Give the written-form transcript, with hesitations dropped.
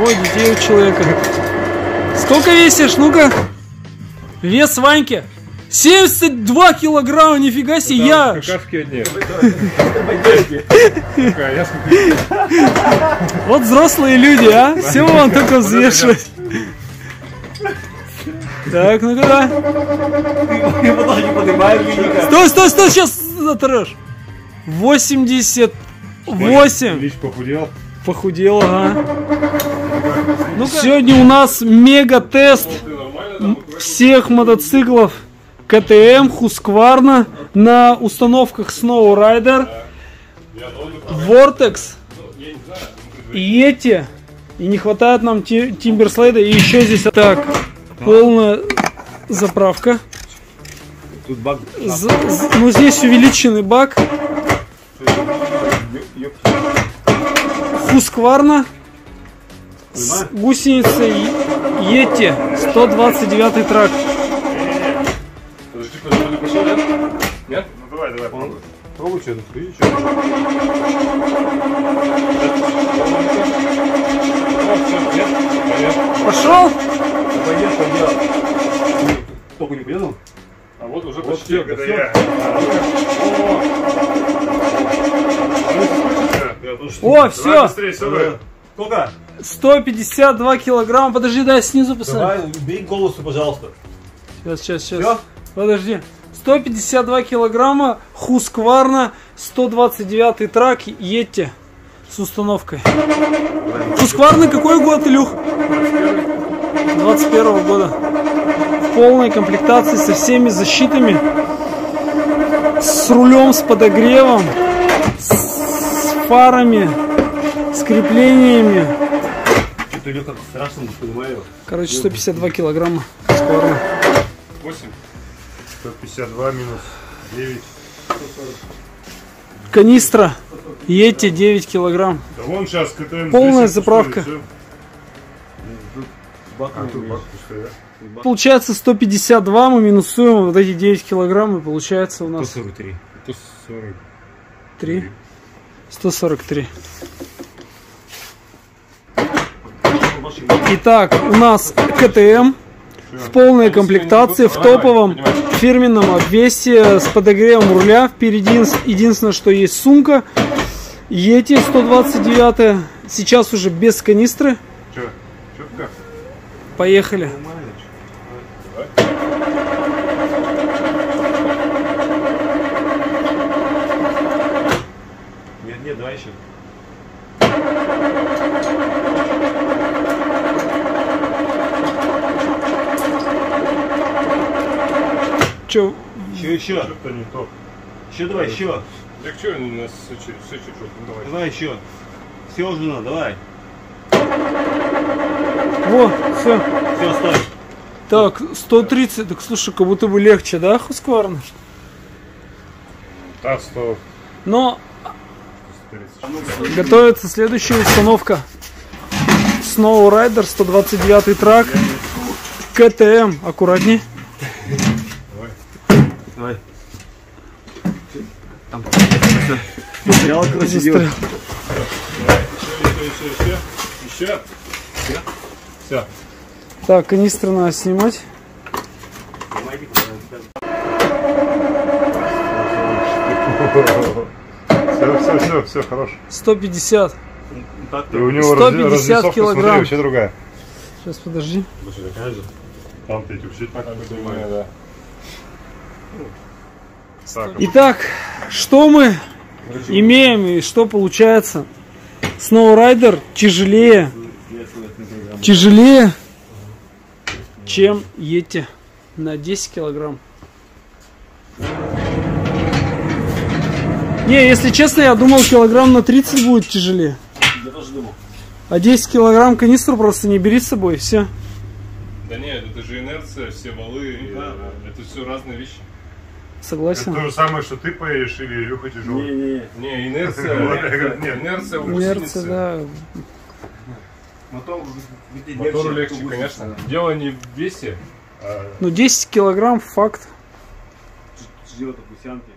двое детей у человека. Сколько весишь? Ну-ка. Вес Ваньки. 72 килограмма, нифига себе, я... Какашки одни. Вот взрослые люди, а? Все вам только взвешивать. Так, ну-ка, да. Стой, сейчас затрешь. 88. Лич похудел. Похудел, ага. Сегодня у нас мега-тест всех мотоциклов КТМ, Husqvarna на установках SnowRider, Vortex, Yeti, и не хватает нам Timberslade, и еще здесь так, полная заправка. Тут бак. Ну здесь увеличенный бак. Husqvarna с гусеницей Yeti, 129 трак. Подожди, ты пошел, нет? Нет? Ну давай, пробуй что-то, видишь, что Пошел? Поехал. Только не поедал? А вот уже почти, когда я. О, все. Быстрее, все. Сколько? 152 килограмма. Подожди, дай снизу посмотри. Давай, убей голосу, пожалуйста. Сейчас. Все? Подожди. 152 килограмма, Husqvarna, 129 трак, Yeti с установкой. Husqvarna какой год, Илюх? 21 года. В полной комплектации со всеми защитами. С рулем, с подогревом, с фарами, с креплениями. Что-то идет как страшно, не понимаю. Короче, 152 килограмма Husqvarna. 8. 152 минус 9. Канистра Yeti 9 килограмм. Да вон сейчас КТМ. Полная заправка. Бак пустой, да? Получается 152, мы минусуем вот эти 9 килограмм, и получается у нас 143. 143. Итак, у нас КТМ в полной комплектации, в топовом фирменном обвесе, с подогревом руля. Впереди единственное, что есть сумка Yeti 129, сейчас уже без канистры. Поехали. Нет, давай еще. Че? Еще. Что-то не то. Еще давай, еще. Так что нас сычит, давай. Давай еще. Все уже надо, давай. Во, все. Все, стой. Так, 130, так слушай, как будто бы легче, да, Husqvarna? Да, 100. Но готовится следующая установка. SnowRider, 129 трак, КТМ, аккуратней. Давай. Там. Застрял, короче, делать. Еще. Все. Так, канистры надо снимать. Все, хорош. 150. И у него 150 килограмм. Вообще другая. Сейчас, подожди. Там ты вообще так не понимаю, да. Итак, что мы имеем и что получается? SnowRider тяжелее, чем Yeti на 10 килограмм. Не, если честно, я думал, килограмм на 30 будет тяжелее. Я тоже думал. А 10 килограмм канистру просто не бери с собой, все. Да нет, это же инерция, все валы, это все разные вещи. Согласен. Это то же самое, что ты поедешь или Илюха тяжелый? Не, инерция. Инерция в гусенице. Да. Мотору легче, конечно. Дело не в весе. Ну 10 килограмм факт. Сделать гусянки.